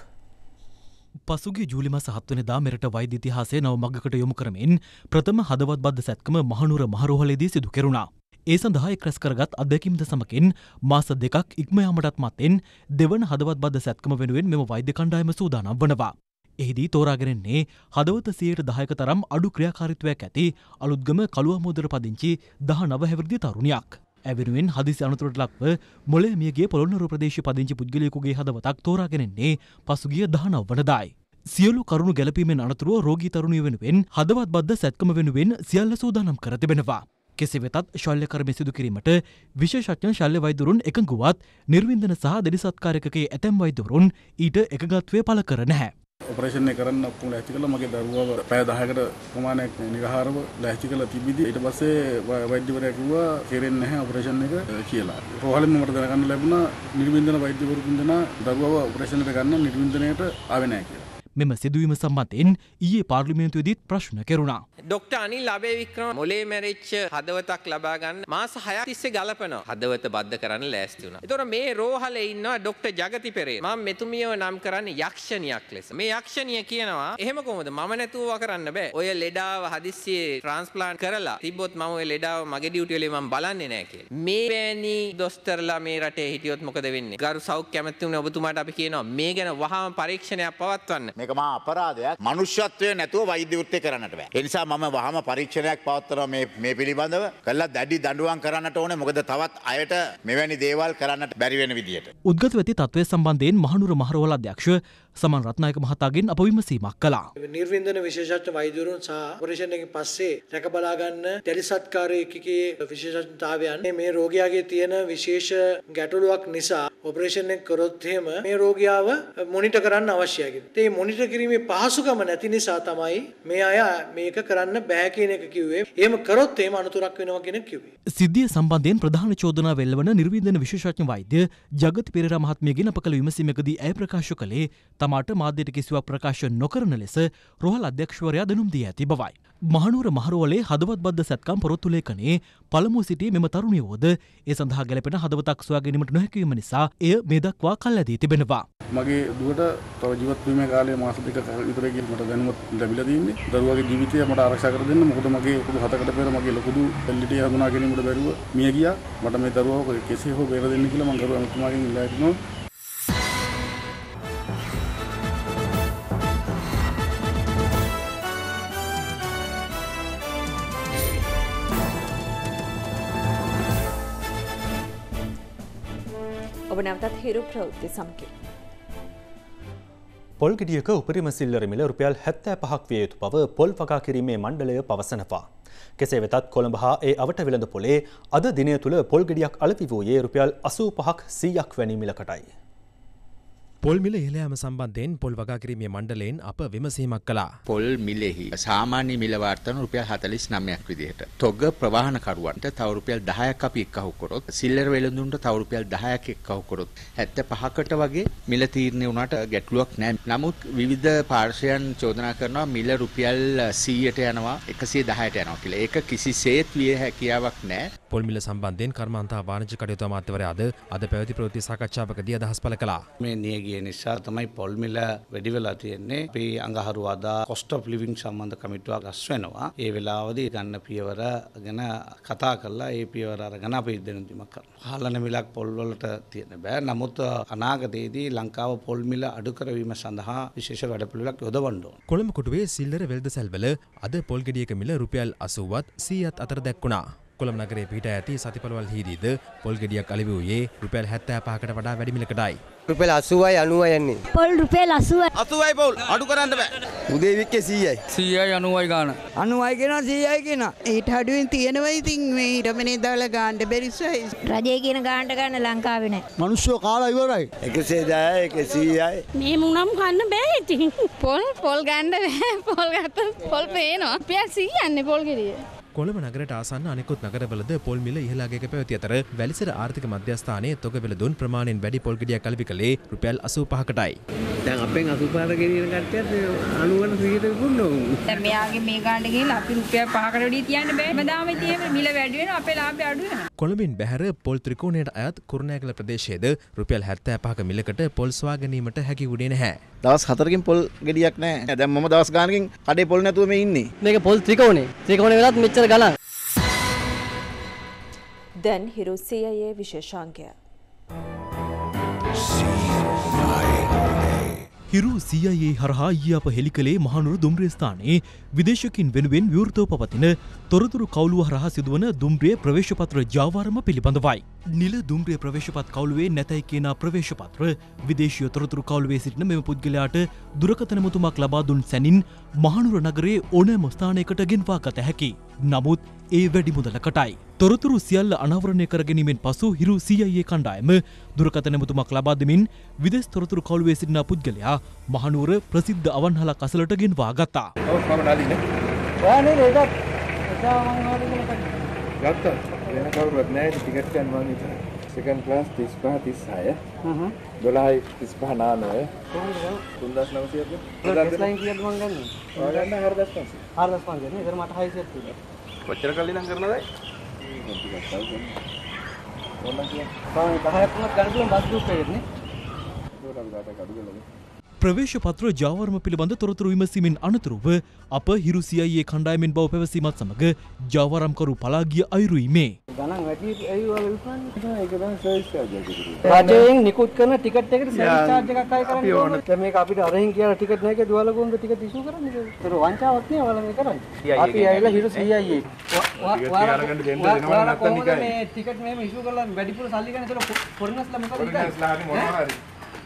පසුගිය ජූලි මාස 7 වෙනිදා මෙරට වෛද්‍ය ඉතිහාසයේ නව මගකට යොමු කරමින් ප්‍රථම හදවත් බද්ධ සත්කම මහනුවර මහරෝහලේදී සිදු කෙරුණා. ඒ සඳහා එක්රැස් කරගත් අත්දැකීම්ද සමගින් මාස 2ක් ඉක්ම යාමටත් මත්තෙන් දෙවන හදවත් බද්ධ සැත්කම වෙනුවෙන් මෙම වෛද්‍ය කණ්ඩායම සූදානම් වනවා. එහිදී තෝරාගෙනන්නේ හදවත 10% තරම් අඩු ක්‍රියාකාරීත්වයක් ඇති අලුත්ගම කළුවමුදර පදිංචි 19 හැවිරිදි තරුණියක්. ඇවෙනුවෙන් හදිසි අනතුරට ලක්ව මොළේ මියගේ පොළොන්නරුව ප්‍රදේශයේ පදිංචි පුද්ගලයෙකුගේ හදවතක් තෝරාගෙනන්නේ පසුගිය 19 වනදායි. සියලු කරුණු ගැලපීමෙන් අනතුරුව රෝගී තරුණිය වෙනුවෙන් හදවත් බද්ධ සැත්කම වෙනුවෙන් සියල්ල සූදානම් කර තිබෙනවා. කෙසේ වෙතත් ශල්‍ය කර්මය සිදු කිරීමට විශේෂඥ ශල්‍ය වෛද්‍යවරුන් එකඟුවත් නිර්වින්දන සහ දෙඩිසත්කාරකගේ ඇතැම් වෛද්‍යවරුන් ඊට එකගත්වය පළ කර නැහැ. ඔපරේෂන් එක කරන්න ඔක්කොම ලෑස්ති කළා. මගේ දරුවව පැය 10කට ප්‍රමාණයක් නිරහාරව ලෑස්ති කළා තිබිදී ඊට පස්සේ වෛද්‍යවරයා කිව්වා කෙරෙන්නේ නැහැ ඔපරේෂන් එක කියලා. රෝහලෙන් මට දැනගන්න ලැබුණා නිර්වින්දන වෛද්‍යවරු දෙනා දරුවව ඔපරේෂන් එකට ගන්න නිර්වින්දනයට ආවේ නැහැ කියලා. මෙම සිදුවීම සම්බන්ධයෙන් ඊයේ පාර්ලිමේන්තුවේදීත් ප්‍රශ්න කෙරුණා. ඩොක්ටර් අනිල් අබේවික්‍රම මොලේ මැරිච්ච හදවතක් ලබා ගන්න මාස 6ක් තිස්සේ ගලපනවා. හදවත බද්ධ කරන්න ලෑස්ති වුණා. ඒතකොට මේ රෝහලේ ඉන්නවා ඩොක්ටර් ජගති පෙරේර. මම මෙතුමියව නම් කරන්නේ යක්ෂණියක් ලෙස. මේ යක්ෂණිය කියනවා එහෙම කොහොමද මම නැතුව කරන්න බෑ. ඔය ලෙඩාව හදිස්සියේ ට්‍රාන්ස්ප්ලාන්ට් කරලා තිබ්බොත් මම ඔය ලෙඩාව මගේ ඩියුටි වලේ මම බලන්නේ නැහැ කියලා. මේ වැනි දොස්තරලා මේ රටේ හිටියොත් මොකද වෙන්නේ? ගරු සෞඛ්‍ය ඇමතිතුමනි ඔබතුමාට අපි කියනවා මේ ගැන වහාම පරීක්ෂණයක් පවත්වන්න. මේක මහා අපරාධයක්. මනුෂ්‍යත්වය නැතුව වෛද්‍ය වෘත්තිය කරන්නට බෑ. ඒ නිසා මම වහම පරීක්ෂණයක් පවත්වනවා මේ පිළිබඳව. කළා දැඩි දඬුවම් කරන්නට ඕනේ. මොකද තවත් අයට මෙවැනි දේවල් කරන්නට බැරි වෙන විදියට. උද්ගත වෙති තත්ත්වය සම්බන්ධයෙන් මහනුවර මහරෝහල අධ්‍යක්ෂ සමන් රත්නායක මහතාගෙන් අප විමසීමක් කළා. නිර්වින්දන විශේෂඥ වෛද්‍යවරුන් සහ ඔපරේෂන් එකකින් පස්සේ රැක බලා ගන්න ටෙලිසත්කාරයෙකුගේ විශේෂඥතාවයන් මේ රෝගියාගේ තියෙන විශේෂ ගැටලුවක් නිසා ඔපරේෂන් එක කරොත් එහෙම මේ රෝගියාව මොනිටර් කරන්න අවශ්‍යයි. ඒ මොනිටර් කිරීමේ පහසුකම නැති නිසා තමයි මේ අය මේක කරන්න බෑ කියන එක කිව්වේ. එහෙම කරොත් එහෙම අනතුරක් වෙනවා කියන කිව්වේ. සිද්ධිය සම්බන්ධයෙන් ප්‍රධාන චෝදනාව එල්ලවන නිර්වින්දන විශේෂඥ වෛද්‍ය ජගත් පෙරේරා මහත්මියගෙන් අප කළ විමසීමකදී ඇය ප්‍රකාශ කළේ තමාට මාධ්‍යට කිසිවක් ප්‍රකාශ නොකරන ලෙස රෝහල් අධ්‍යක්ෂවරයා දැනුම් දී ඇති බවයි. මහනුවර මහරෝහලේ හදවත් බද්ධ සැත්කම් පොරොත්තු ලේඛනයේ පළමුව සිටියේ මෙම තරුණියෝද ඒ සඳහා ගැලපෙන හදවතක් සොයා ගැනීමට නොහැකි වීම නිසා එය මේ දක්වා කල් ඇදී තිබෙනවා. මගේ දුවට තව ජීවත් වීමේ කාලය මාස දෙකක විතර ගිහින් මට දැනුමක් ලැබිලා තියෙන්නේ. දරුවාගේ ජීවිතය මට ආරක්ෂා කර දෙන්න. මොකද මගේ පුදු 7කට පෙර මගේ ලොකු දු එල්ලිටි හඳුනා ගැනීමට බැරුව මිය ගියා. මට මේ දරුවාව කෙසේ හෝ බේර දෙන්න කියලා මම ගරු අමතුමාගෙන් ඉල්ලා හිටිනවා. ඔබ නැවතත් හිරු ප්‍රවෘත්ති සමගින්. පොල් ගෙඩියක උපරිම සිල්ලර මිල රුපියල් 75ක් විය යුතු බව පොල් වගා කිරීමේ මණ්ඩලය පවසනවා. කෙසේ වෙතත් කොළඹ හා ඒ අවට වෙළඳ පොලේ අද දිනය තුළ පොල් ගෙඩියක් අලෙවි වූයේ රුපියල් 85ක් 100ක් වැනි මිලකටයි. පොල් මිල ඉහළ යාම සම්බන්ධයෙන් පොල් වගා කිරීමේ මණ්ඩලයෙන් අප විමසීමක් කළා. පොල් මිලෙහි සාමාන්‍ය මිල වාර්තාන රුපියල් 49ක් විදිහට. තොග ප්‍රවාහනකරුවන්ට තව රුපියල් 10ක් අපි එක්කහු කරොත්, සිල්ලර වෙළඳුන්ට තව රුපියල් 10ක් එක්කහු කරොත් 75කට වගේ මිල තීරණය වුණාට ගැටලුවක් නැහැ. නමුත් විවිධ පාර්ශ්වයන් චෝදනා කරනවා මිල රුපියල් 100ට යනවා 110ට යනවා කියලා. ඒක කිසිසේත් විය හැකියාවක් නැහැ. පොල් මිල සම්බන්ධයෙන් කර්මාන්ත වාණිජ්‍ය කටයුතු අමාත්‍යවරයා අද පැවති ප්‍රවෘත්ති සාකච්ඡාවකදී අදහස් පළ කළා. මේ නියගිය නිසා තමයි පොල් මිල වැඩි වෙලා තියෙන්නේ. අපි අඟහරුවාදා cost of living සම්බන්ධ කමිටුවක් රැස් වෙනවා. ඒ වෙලාවදී ගන්න පියවර ගැන කතා කරලා ඒ පියවර අරගෙන අපි දෙනුම්දීමක් කරනවා. හාලන මිලක් පොල් වලට තියෙන්න බෑ. නමුත් අනාගතයේදී ලංකාව පොල් මිල අඩු කරවීම සඳහා විශේෂ වැඩපිළිවෙලක් යොදවන්න ඕන. කොළඹ කොටුවේ සිල්ලර වෙළඳසැල්වල අද පොල් ගෙඩියක මිල රුපියල් 80ත් 100ත් අතර දැක්ුණා. කොළඹ නගරයේ පිහිටා ඇති සතිපළවල් හිදීද පොල් ගෙඩියක් අලෙවි වූයේ රුපියල් 75කට වඩා වැඩි මිලකටයි. රුපියල් 80යි 90යි යන්නේ. පොල් රුපියල් 80යි. 80යි පොල් අඩු කරන්න බෑ. උදේ වික්කේ 100යි. 100යි 90යි ගාන. 90යි කියනවා 100යි කියනවා. ඊට අඩුවෙන් තියෙනවා ඉතින් මේ ඊටමනේ දාලා ගන්න බැරිසයි. රජයේ කියන ගානට ගන්න ලංකාවේ නැහැ. මිනිස්සු කාලා ඉවරයි. 110යි 100යි. මේ මුනම් ගන්න බෑ ඉතින්. පොල් ගන්න බෑ. පොල් ගත්තොත් පොල් පේනවා. රුපියල් 100 යන්නේ පොල් ගෙඩිය. කොළඹ නගරයට ආසන්න අනෙකුත් නගරවලද පොල් මිල ඉහළාගයක පැවති අතර වැලිසර ආර්ථික මධ්‍යස්ථානයේ තොග වෙළඳුන් ප්‍රමාණයෙන් වැඩි පොල් ගෙඩියක් අලෙවි කළේ රුපියල් 85කටයි. දැන් අපෙන් 85ට ගෙනියන කට්ටියත් 90ට 100ට දුන්නෝ. දැන් මෙයාගේ මේ ගානට ගිහලා අපි රුපියල් 5කට වැඩි තියන්න බෑ. හැමදාම ඉතින් මිල වැඩි වෙනවා අපේ ලාභය අඩු වෙනවා. කොළඹින් බැහැර පොල් ත්‍රිකෝණයට අයත් කුරුණෑගල ප්‍රදේශයේද රුපියල් 75ක මිලකට පොල් සොයා ගැනීමට හැකි වුණේ නැහැ. දවස් 4කින් පොල් ගෙඩියක් නැහැ. දැන් මම දවස් ගානකින් කඩේ පොල් නැතුව මේ ඉන්නේ. මේක පොල් ත්‍රිකෝණේ. ත්‍රිකෝණේ වෙලත් මෙච්චර ගණන්. දැන් හිරු CIA විශේෂාංගය. හිරු CIA හරහා ඊයේ අප හෙළි කළේ මහනුවර දුම්රිය ස්ථානයේ විදේශිකින් වෙනුවෙන් විවෘතව පවතින තොරතුරු කවුළුව හරහා සිදුවන දුම්රිය ප්‍රවේශපත්‍ර ජාවාරම පිළිබඳවයි. නිල දුම්රිය ප්‍රවේශපත් කවුළුවේ නැතයි කියන ප්‍රවේශපත්‍ර විදේශීය තොරතුරු කවුළුවේ සිටින මෙම පුද්ගලයාට දුරකථන මුතුමක් ලබා දුන් සැනින් මහනුවර නගරයේ ඕනෑම ස්ථානයකට ගෙන්වා ගත හැකි. නමුත් ඒ වැඩි මුදලකටයි. තොරතුරු සියල්ල අනාවරණය කර ගැනීමෙන් පසු හිරු CIA කණ්ඩායම දුරකථන මුතුමක් ලබා දෙමින් විදේශ තොරතුරු කවුළුවේ සිටින පුද්ගලයා මහනුවර ප්‍රසිද්ධ අවන්හලක් අසලට ගෙන්වා ගත්තා. ගත්තා. වෙන කවුරුවත් නැහැ ටිකට් ගන්න මම විතරයි. Second class 35 36. 12යි 35 නානය. 3900ද? 3900 කීයද මං ගන්නේ? ඔය ගන්න 4500. 4500 නේ. ඒතර මට 600ක් තිබුණා. කොච්චර කල්ලි නම් කරනවද? ඕනනම් කියන්න. 10ක් වුණත් ගන්න පුළුවන් බස් ගෲප් එකෙත් නේ. ප්‍රවේශපත්‍ර ජාවාරම පිළිබඳ තොරතුරු විමසීමෙන් අනතුරුව අප හිරු CIA කණ්ඩායමෙන් බව පැවසීමත් සමග ජාවාරම්කරු පලා ගිය අයුරුයි මේ. ගණන් වැඩි ඇයි වල විශ්වාසන්නේ? ඒක තමයි සර්විස් චාර්ජ් එක. රජයෙන් නිකුත් කරන ටිකට් එකට සර්විස් චාර්ජ් එකක් අය කරන්නේ ඕන. දැන් මේක අපිට අරහින් කියලා ටිකට් නැකේ දුවල කොහොමද ටිකට් ඉෂුව කරන්නේ කියලා. ඒක වංචාවක් නේ ඔයාලා මේ කරන්නේ. අපි ඇවිල්ලා හිරු CIA. ඔයාලා මේ ටිකට් මේම ඉෂුව කරලා වැඩිපුර සල්ලි ගන්න ඒතර ෆොරිනර්ස්ලා මොකද කරන්නේ? ෆොරිනර්ස්ලා හරි මොනවා හරි.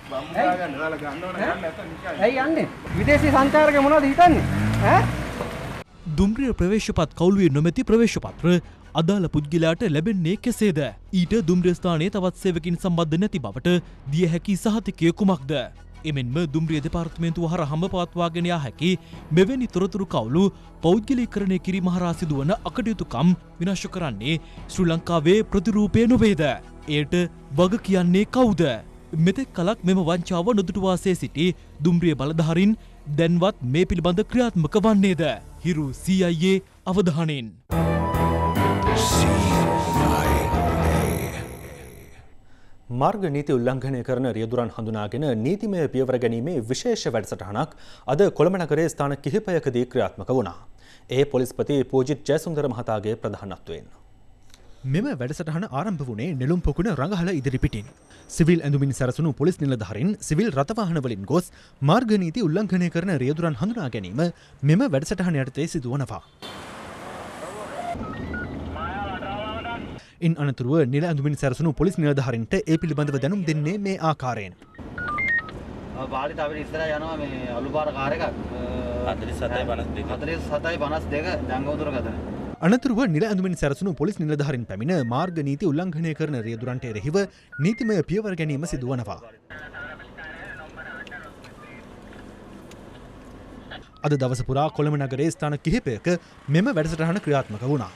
ඇයි යන්නේ? විදේශී සංචාරකයෝ මොනවද හිතන්නේ? ඈ? දුම්රිය ප්‍රවේශපත් කවුළුවේ නොමැති ප්‍රවේශපත්‍ර අදාළ පුද්ගලයාට ලැබෙන්නේ කෙසේද? ඊට දුම්රිය ස්ථානයේ තවත් සේවකින් සම්බන්ධ නැති බවට දිය හැකි සහතිකය කුමක්ද? එමෙන්ම දුම්රිය දෙපාර්තමේන්තුව හරහාම පවත්වාගෙන යා හැකි මෙවැනි තොරතුරු කවුළු පෞද්ගලීකරණය කිරීම හරහා සිදුවන අකටයුතුකම් විනාශ කරන්නේ ශ්‍රී ලංකාවේ ප්‍රතිරූපය නොවේද? එයට වග කියන්නේ කවුද? මෙතෙක් කලක් මෙම වංචාව නොදුටුවාසේ සිටි දුම්රිය බලධාරීන් දැන්වත් මේ පිළිබඳ ක්‍රියාත්මක වන්නේද? හිරු CIA අවධානයෙන්. මාර්ග නීති උල්ලංඝනය කරන රියදුරන් හඳුනාගෙන නීතිමය පියවර ගැනීමේ විශේෂ වැඩසටහනක් අද කොළඹ නගරයේ ස්ථාන කිහිපයකදී ක්‍රියාත්මක වුණා. ඒ පොලිස්පති පූජිත් ජයසුන්දර මහතාගේ ප්‍රධානත්වයෙන්. මෙම වැඩසටහන ආරම්භ වුණේ නෙළුම් පොකුණ රඟහල ඉදිරිපිටින්. සිවිල් ඇඳුමින් සැරසුණු පොලිස් නිලධාරීන් සිවිල් රථවාහන වලින් ගොස් මාර්ග නීති උල්ලංඝනය කරන රියදුරන් හඳුනා ගැනීම මෙම වැඩසටහන යටතේ සිදුවනවා. ඉන් අනතුරුව නිල ඇඳුමින් සැරසුණු පොලිස් නිලධාරීන්ට ඒ පිළිබඳව දැනුම් දෙන්නේ මේ ආකාරයෙන්. බාලිට අපිට ඉස්සරහ යනවා මේ අලුපාර කාර් එකක් 4752 ජංගවතුරකද. අනතුරුව නිල ඇඳුමින් සැරසුණු පොලිස් නිලධාරීන් පැමිණ මාර්ග නීති උල්ලංඝනය කරන රියදුරන්ට එරෙහිව නීතිමය පියවර ගැනීම සිදුවනවා. අද දවස පුරා කොළඹ නගරයේ ස්ථාන කිහිපයක මෙම වැඩසටහන ක්‍රියාත්මක වුණා.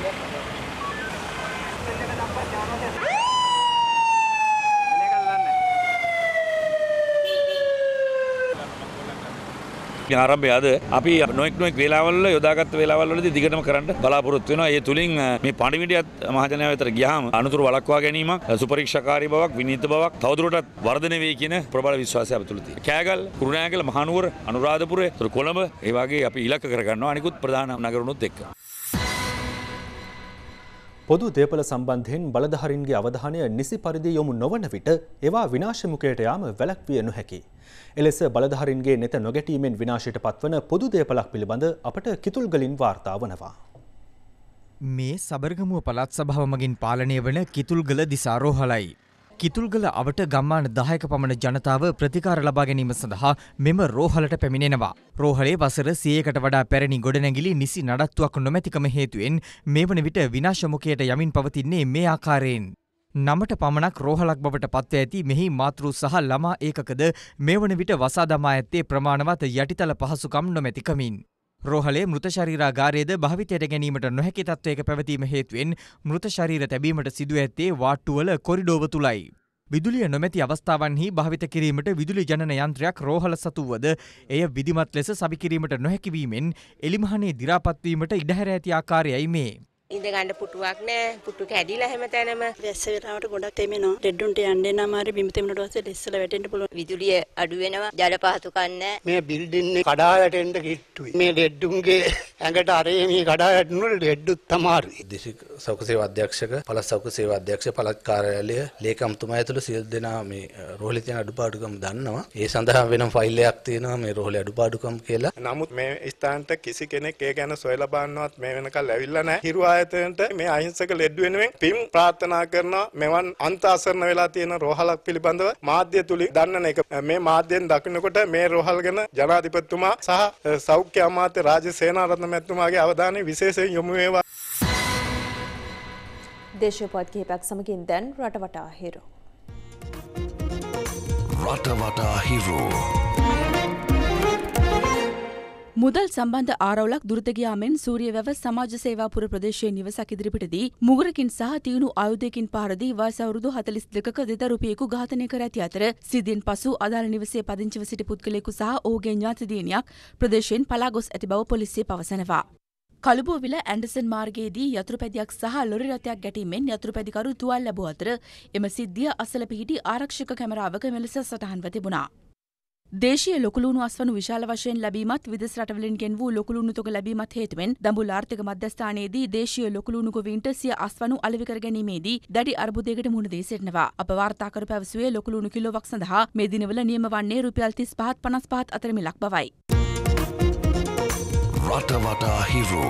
ආරම්භය අද අපි නොඑක් වේලාවල යොදාගත් වේලාවල්වලදී දිගටම කරන්න බලාපොරොත්තු වෙනවා. ඒ තුලින් මේ පණිවිඩයත් මහජනයාව වෙතට ගියාම අනුතුරු වළක්වා ගැනීමක්, සුපරීක්ෂාකාරී බවක්, විනීත බවක් තවදුරටත් වර්ධනය වෙයි කියන ප්‍රබල විශ්වාසය අප තුළ තියෙනවා. කෑගල්, කුරුණෑගල, මහනුවර, අනුරාධපුර, කොළඹ ඒ වගේ අපි ඉලක්ක කරගන්නවා අනිකුත් ප්‍රධාන නගරුණුත් එක්ක. පොදු දේපල සම්බන්ධයෙන් බලධාරීන්ගේ අවධානය නිසි පරිදි යොමු නොවන විට ඒවා විනාශමුඛයට යාම වැළැක්විය නොහැකි. එලෙස බලධාරීන්ගේ නෙත නොගැටීමෙන් විනාශයට පත්වන පොදු දේපලක් පිළිබඳ අපට කිතුල්ගලින් වාර්තා වනවා. මේ සබරගමුව පළාත් සභාව මගින් පාලනය වන කිතුල්ගල දිසා රෝහලයි. කිතුල්ගල අවට ගම්මාන 10ක පමණ ජනතාව ප්‍රතිකාර ලබා ගැනීම සඳහා මෙම රෝහලට පැමිණෙනවා. රෝහලේ වසර 100කට වඩා පැරණි ගොඩනැගිලි නිසි නඩත්තුවක් නොමැතිකම හේතුවෙන් මේ වන විට විනාශමුඛයට යමින් පවතින්නේ මේ ආකාරයෙන්. 9ට පමණක් රෝහලක් බවට පත්ව ඇති මෙහි මාතෘ සහ ළමා ඒකකද මේ වන විට වසා දමා ඇත්තේ ප්‍රමාණවත් යටිතල පහසුකම් නොමැතිකමින්. රෝහලේ මෘත ශරීරාගාරයේද භාවිතයට ගැනීමට නොහැකි තත්ත්වයක පැවතීම හේතුවෙන් මෘත ශරීර තැබීමට සිදු ඇත්තේ වාට්ටුවල කොරිඩෝව තුලයි. විදුලිය නොමැති අවස්ථාවන්හි භාවිත කිරීමට විදුලි ජනන යන්ත්‍රයක් රෝහල සතුවද එය විධිමත් ලෙස සවි කිරීමට නොහැකි වීමෙන් එලිමහනේ දි รา පත් වීමට ඉඩහැර ඇති ආකාරයයි මේ. ඉඳ ගන්න පුටුවක් නැහැ. පුටු කැඩිලා හැමතැනම. වැස්ස වෙලාවට ගොඩක් තෙමෙනවා. දෙඩුන්ට යන්න එනමාරි බිම තෙමනට පස්සේ ඉස්සලා වැටෙන්න පුළුවන්. විදුලිය අඩු වෙනවා. ජල පහසුකම් නැහැ. මේ බිල්ඩින් එක කඩා වැටෙන්න කිට්ටුයි. මේ දෙඩුන්ගේ ඇඟට අරේ මේ කඩා වැටුණු දෙඩුත් තමාරුයි. දේශික සෞඛ්‍ය සේවා අධ්‍යක්ෂක, පළාත් සෞඛ්‍ය සේවා අධ්‍යක්ෂ, පළාත් කාර්යාලය, ලේකම්තුමා ඇතුළු සියලු දෙනා මේ රෝහලේ තියෙන අඩුපාඩුකම් දන්නවා. ඒ සඳහා වෙනම ෆයිල් එකක් තියෙනවා මේ රෝහලේ අඩුපාඩුකම් කියලා. නමුත් මේ ස්ථානට කිසි කෙනෙක් ඒ ගැන සොයලා බලන්නවත් මේ වෙනකල් ඇවිල්ලා නැහැ. හිරු ආයතනයට මේ අහිංසක ලෙඩ වෙනුවෙන් පින් ප්‍රාර්ථනා කරනවා. මෙවන් අන්ත අසරණ වෙලා තියෙන රෝහලක් පිළිබඳව මාධ්‍ය තුලින් දන්නන එක. මේ මාධ්‍යෙන් දකින්නකොට මේ රෝහල් ගැන ජනාධිපතිතුමා සහ සෞඛ්‍ය අමාත්‍ය රාජ්‍ය සේනාරත්න මැතිතුමාගේ අවධානය විශේෂයෙන් යොමු වේවා. දේශීය කිහිපයක් සමගින් දැන් රටවටා හිරු. රටවටා හිරු. මුදල් සම්බන්ධ ආරවුලක් දුරට ගියාමෙන් සූරියවැව සමාජ සේවාපුර ප්‍රදේශයේ නිවසක් ඉදිරිපිටදී මුගරකින් සහ තියුණු ආයුධයකින් පහරදී වයස අවුරුදු 42ක දෙදරුපියෙකු ඝාතනය කර ඇති අතර සිද්ධියෙන් පසු අදාළ නිවසේ පදිංචිව සිටි පුද්ගලයෙකු සහ ඔහුගේ ඥාති දියණියක් ප්‍රදේශයෙන් පලා ගොස් ඇති බව පොලිසිය පවසනවා. කළුබෝවිල ඇන්ඩර්සන් මාර්ගයේදී යතුරුපැදියක් සහ ලොරි රථයක් ගැටීමෙන් යතුරුපැදිකරු තුවාල ලැබුව අතර එම සිද්ධිය අසල පිහිටි ආරක්ෂක කැමරාවක මෙලෙස සටහන්ව තිබුණා. දේශීය ලොකුලුණු අස්වනු විශාල වශයෙන් ලැබීමත් විදෙස් රටවලින් ගෙන වූ ලොකුලුණු තොග ලැබීමත් හේතුවෙන් දඹුල්ල ආර්ථික මධ්‍යස්ථානයේදී දේශීය ලොකුලුණු ගොවීන්ට සිය අස්වනු අලෙවි කර ගැනීමේදී දැඩි අර්බුදයකට මුහුණ දී සිටිනවා. අප වාර්තා කර පැවසුවේ ලොකුලුණු කිලෝවක් සඳහා මේ දිනවල නියම වන්නේ රුපියල් 35 55 අතර මිලක් බවයි. රටවටා හිරු.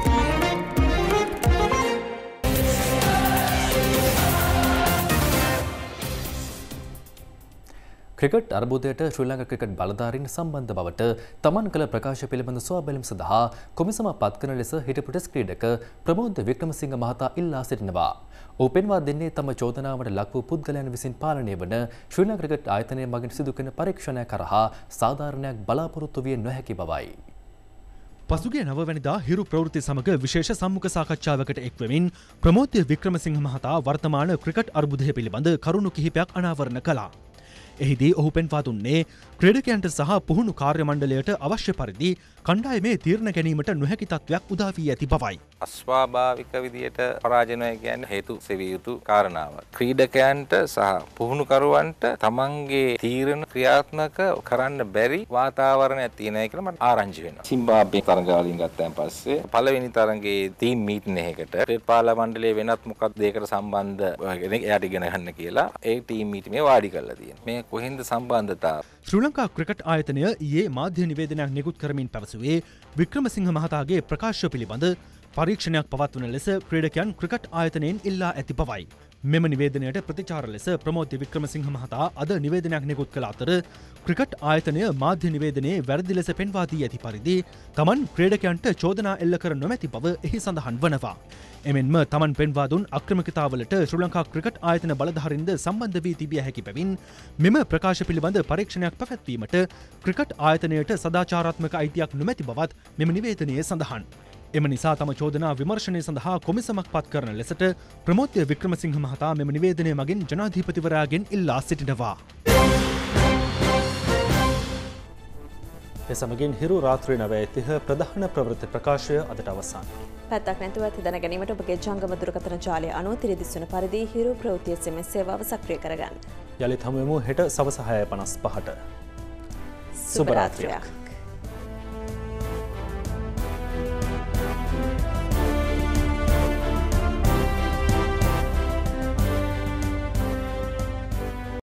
ක්‍රිකට් අර්බුදයට ශ්‍රී ලංකා ක්‍රිකට් බලධාරීන් සම්බන්ධ බවට තමන් කළ ප්‍රකාශ පිළිබඳ සොයාබැලීම සඳහා කොමිසම පත් කරන ලෙස හිටපු ටෙස්ට් ක්‍රීඩක ප්‍රමෝද වික්‍රමසිංහ මහතා ඉල්ලා සිටිනවා. ඔහු පෙන්වා දෙන්නේ තම චෝදනාවට ලක් වූ පුද්ගලයන් විසින් පාලනය වන ශ්‍රී ලංකා ක්‍රිකට් ආයතනය මගින් සිදු කරන පරීක්ෂණය කරහා සාධාරණයක් බලාපොරොත්තු විය නොහැකි බවයි. පසුගිය 9 වැනිදා හිරු ප්‍රවෘත්ති සමග විශේෂ සම්මුඛ සාකච්ඡාවකට එක්වෙමින් ප්‍රමෝද වික්‍රමසිංහ මහතා වර්තමාන ක්‍රිකට් අර්බුදය පිළිබඳ කරුණු කිහිපයක් අනාවරණ කළා. එහිදී ඔහු පෙන්වා දුන්නේ ක්‍රීඩකයන්ට සහ පුහුණු කාර්ය මණ්ඩලයට අවශ්‍ය පරිදි කණ්ඩායමේ තීරණ ගැනීමට නොහැකි තත්ත්වයක් උදා වී ඇති බවයි. අස්වාභාවික විදියට පරාජනය කියන්නේ හේතු සෙවිය යුතු කාරණාවක්. ක්‍රීඩකයන්ට සහ පුහුණුකරුවන්ට තමන්ගේ තීරණ ක්‍රියාත්මක කරන්න බැරි වාතාවරණයක් තියෙනවා කියලා මට ආරංචි වෙනවා. සිම්බාබ්වේ තරඟාවලින් ගත්තන් පස්සේ පළවෙනි තරඟයේ ටීම් මීටින් එකකට ක්‍රීඩා මණ්ඩලයේ වෙනත් මොකක්ද දෙයකට සම්බන්ධ එයාට ඉගෙන ගන්න කියලා ඒ ටීම් මීටිමේ වාඩි කරලා තියෙනවා. මේ කොහෙන්ද සම්බන්ධතාව? ශ්‍රී ලංකා ක්‍රිකට් ආයතනය ඊයේ මාධ්‍ය නිවේදනයක් නිකුත් කරමින් පැවසුවේ වික්‍රමසිංහ මහතාගේ ප්‍රකාශ පිළිබඳ පරීක්ෂණයක් පවත්වන ලෙස ක්‍රීඩකයන් ක්‍රිකට් ආයතනයෙන් ඉල්ලා ඇති බවයි. මෙම නිවේදනයට ප්‍රතිචාර ලෙස ප්‍රමෝද් වික්‍රමසිංහ මහතා අද නිවේදනයක් නිකුත් කළ අතර ක්‍රිකට් ආයතනය මාධ්‍ය නිවේදනයේ වැරදි ලෙස පෙන්වා දී ඇති පරිදි තමන් ක්‍රීඩකයන්ට චෝදනා එල්ල කර නොමැති බව එහි සඳහන් වනවා. එමෙන්ම තමන් පෙන්වා දුන් අක්‍රමිකතාවලට ශ්‍රී ලංකා ක්‍රිකට් ආයතන බලධාරීන්ද සම්බන්ධ වී තිබිය හැකි බැවින් මෙම ප්‍රකාශ පිළිබඳ පරීක්ෂණයක් පැවැත්වීමට ක්‍රිකට් ආයතනයට සදාචාරාත්මක අයිතියක් නොමැති බවත් මෙම නිවේදනයේ සඳහන්. එම නිසා තම චෝදනා විමර්ශනය සඳහා කොමිසමක් පත් කරන ලෙසට ප්‍රමෝද් වික්‍රමසිංහ මහතා මෙම නිවේදනය මගින් ජනාධිපතිවරයාගෙන් ඉල්ලා සිටිනවා. එසමගින් හිරු රාත්‍රී 9:30 ප්‍රධාන ප්‍රවෘත්ති ප්‍රකාශය අදට අවසන්. පැත්තක් නැතුවත් හිතන ගැනීමට ඔබගේ ජංගම දුරකථන ජාලය අනුව තිරදිස්වන පරිදි හිරු ප්‍රවෘත්ති SMS සේවාව සක්‍රිය කරගන්න. යළිත් හමුවෙමු හෙට සවස 6:55ට. සුබ රාත්‍රියක්.